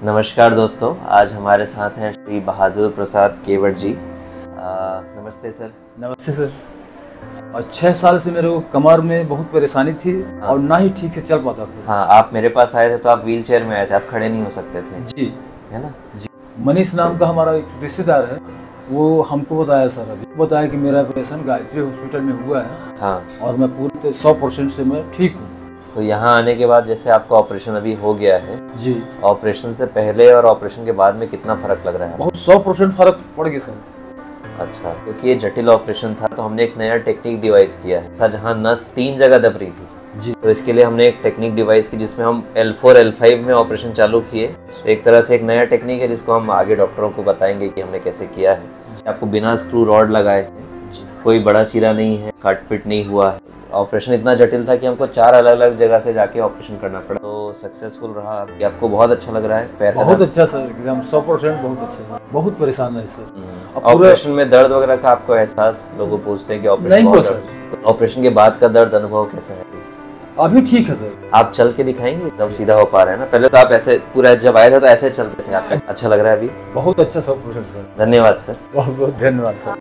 नमस्कार दोस्तों, आज हमारे साथ हैं श्री बहादुर प्रसाद केवट जी। नमस्ते सर। नमस्ते सर। और 6 साल से मेरे को कमर में बहुत परेशानी थी और ना ही ठीक से चल पाता था। हाँ, आप मेरे पास आए थे तो आप व्हील चेयर में आए थे, आप खड़े नहीं हो सकते थे। जी, है ना जी। मनीष नाम का हमारा एक रिश्तेदार है, वो हमको बताया सर, अभी बताया कि मेरा ऑपरेशन गायत्री हॉस्पिटल में हुआ है। हाँ, और मैं पूरे 100% से मैं ठीक हूँ। तो यहाँ आने के बाद जैसे आपका ऑपरेशन अभी हो गया है जी, ऑपरेशन से पहले और ऑपरेशन के बाद में कितना फर्क लग रहा है? बहुत 100% फर्क पड़ गया सर। अच्छा, क्योंकि ये जटिल ऑपरेशन था तो हमने एक नया टेक्निक डिवाइस किया है सर, जहाँ नस 3 जगह दब रही थी जी, तो इसके लिए हमने एक टेक्निक डिवाइस की जिसमें हम L4 L5 में ऑपरेशन चालू किए। एक तरह से एक नया टेक्निक है जिसको हम आगे डॉक्टरों को बताएंगे कि हमने कैसे किया है। आपको बिना स्क्रू रॉड लगाए थे, कोई बड़ा चीरा नहीं है, कट फिट नहीं हुआ है। ऑपरेशन इतना जटिल था कि हमको 4 अलग अलग जगह से जाके ऑपरेशन करना पड़ा, तो सक्सेसफुल रहा। अभी आपको बहुत अच्छा लग रहा है? पैर बहुत अच्छा सर, एकदम 100% बहुत अच्छा सर। बहुत परेशान है सर। ऑपरेशन में दर्द वगैरह का आपको एहसास, लोगों पूछते हैं कि ऑपरेशन नहीं हुआ सर, तो ऑपरेशन के बाद का दर्द अनुभव कैसा है? अभी ठीक है सर। आप चल के दिखाएंगे? एकदम सीधा हो पा रहे हैं ना? पहले तो आप ऐसे पूरा जब आए थे तो ऐसे चलते थे आप। अच्छा लग रहा है अभी? बहुत अच्छा 100% सर। धन्यवाद सर। बहुत बहुत धन्यवाद सर।